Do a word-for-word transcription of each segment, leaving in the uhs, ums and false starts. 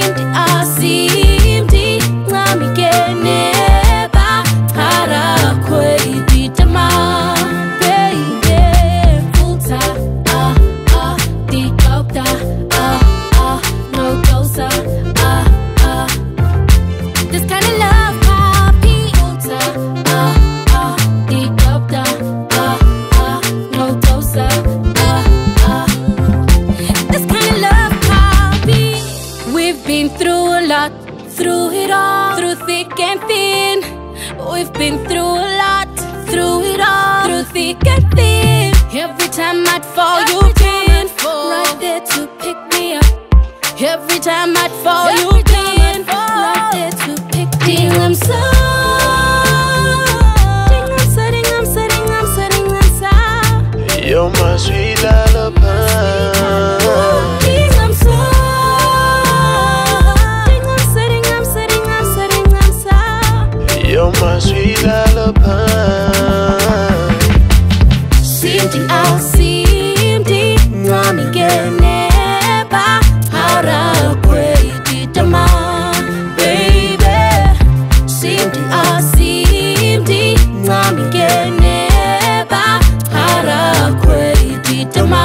Simdi asimdi ngami geneba Hara kwe ditama baby Futa ah ah di kopta ah ah no dosa ah ah This kind of love papi Futa ah ah di kopta ah ah no dosa ah ah This kind of love papi We've been through a lot, through it all, through thick and thin. We've been through a lot, through it all, through thick and thin. Every time I'd fall, you've been right there to pick me up. Every time I'd fall, you've been right there to pick me up. I'm so I'm setting, I'm setting, I'm setting, I'm so You're my sweet lullaby. I'm so I'm setting, I'm setting, I'm setting, I'm so You're my sweet lullaby. Simdi asimdi ngami geneba Hara kwe ditama baby Simdi asimdi ngami geneba Hara kwe ditama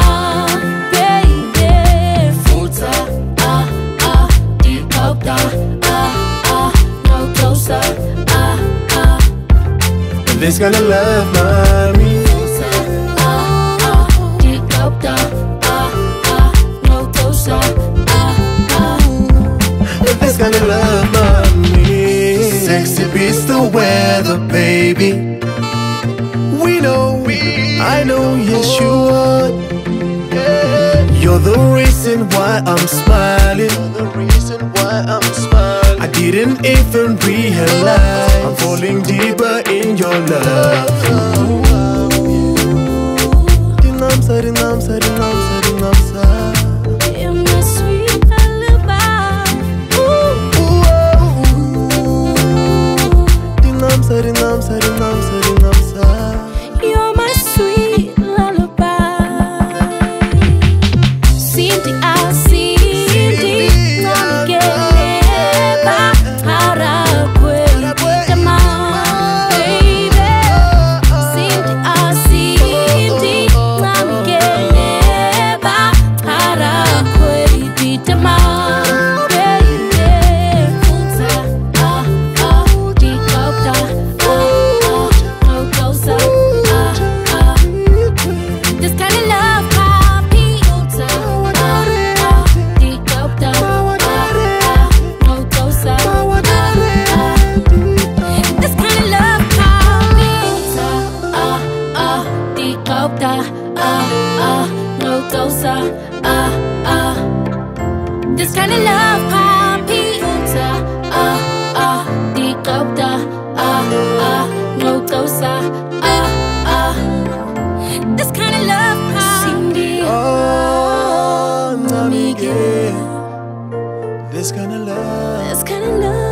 baby Futa ah ah di kopta ah ah no dosa ah ah This kind of love, mommy. ah ah di kopta ah ah no dosa ah ah This kind of love, mommy. Sexy beats the weather, baby. We know, I know, yes you are. You're the reason why I'm smiling. You're the reason why I'm smiling. I didn't even realize I'm falling deeper in your love. I'm setting, I'm setting, I'm setting, I'm setting. You're my sweet lullaby. Ooh, I'm setting, I'm setting, I'm setting, I'm setting. you're my sweet lullaby. Simdi asimdi ngami geneba Hara kwe ditama baby Simdi asimdi ngami geneba Hara kwe ditama baby Futa ah ah di kopta ah ah no dosa ah ah This kind of love papi Futa ah ah di kopta ah ah no dosa ah ah This kind of love papi Futa ah ah di kopta ah ah no dosa ah ah This kind of love papi Futa ah ah di kopta ah ah no dosa ah ah This kind of love papi Oh, mommy, yeah. This kind of love. This kind of love